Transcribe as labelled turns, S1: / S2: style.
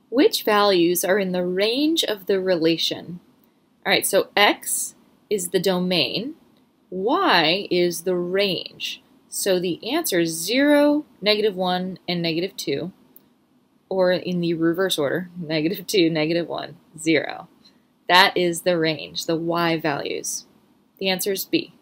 S1: Which values are in the range of the relation? All right, so x is the domain, y is the range. So the answer is 0, -1, and -2, or in the reverse order, -2, -1, 0. That is the range, the y values. The answer is B.